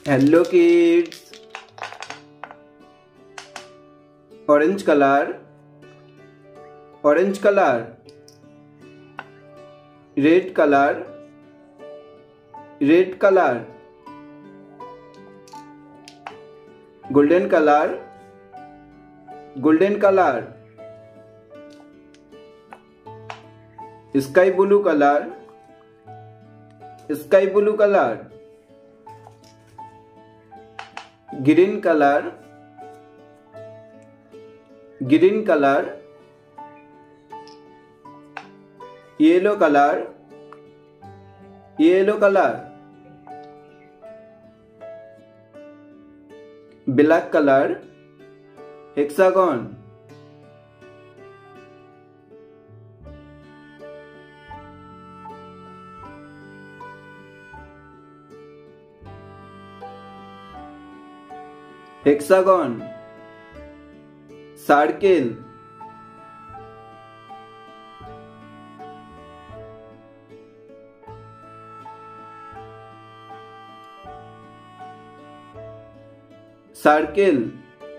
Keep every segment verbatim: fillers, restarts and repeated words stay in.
Hello kids. Orange color. Orange color. Red color. Red color. Golden color. Golden color. Sky blue color. Sky blue color. Green color. Green color. Yellow color. Yellow color. Black color. Hexagon. Hexagon. Circle. Circle.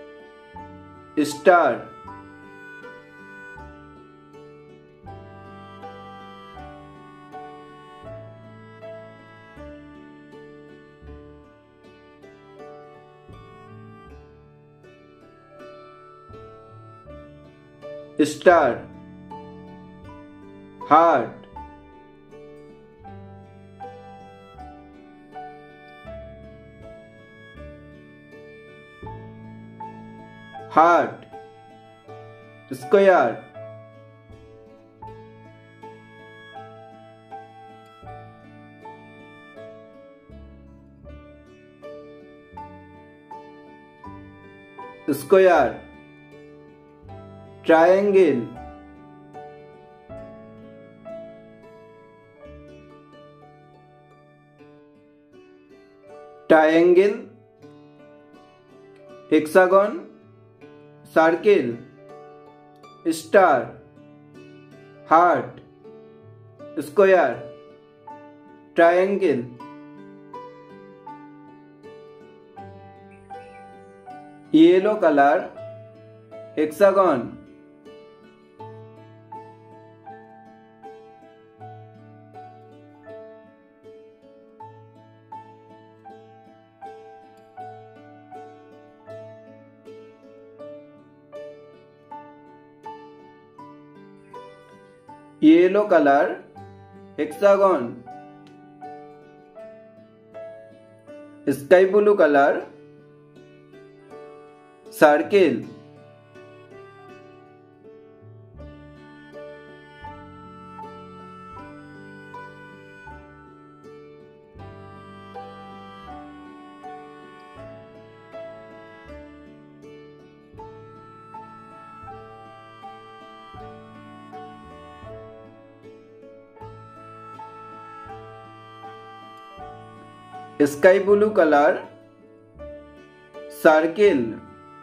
Star. Star. Heart. Heart. Square. Square. Triangle. Triangle. Hexagon. Circle. Star. Heart. Square. Triangle. Yellow color. Hexagon. Yellow color. Hexagon. Sky blue color. Circle. Sky blue color. Circle.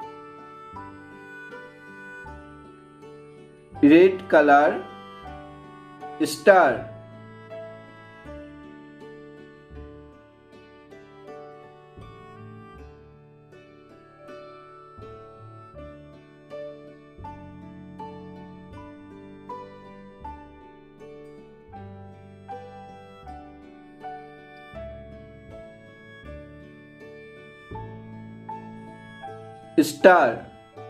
Red color. Star. Star.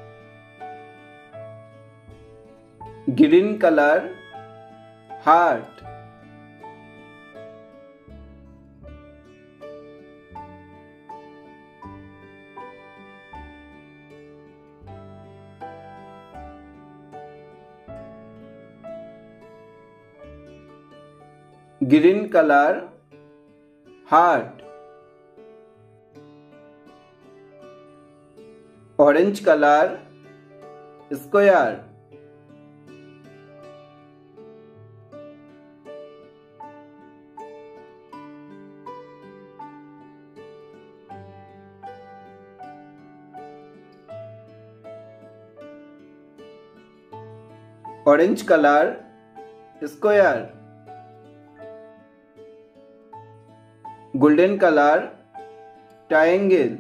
Green color. Heart. Green color. Heart. Orange color. Square. Orange color. Square. Golden color. triangle,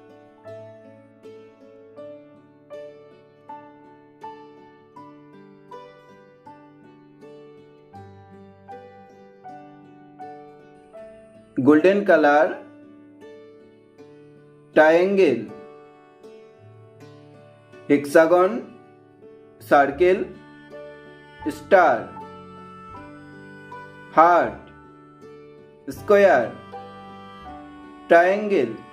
golden color, triangle, hexagon, circle, star, heart, square, triangle,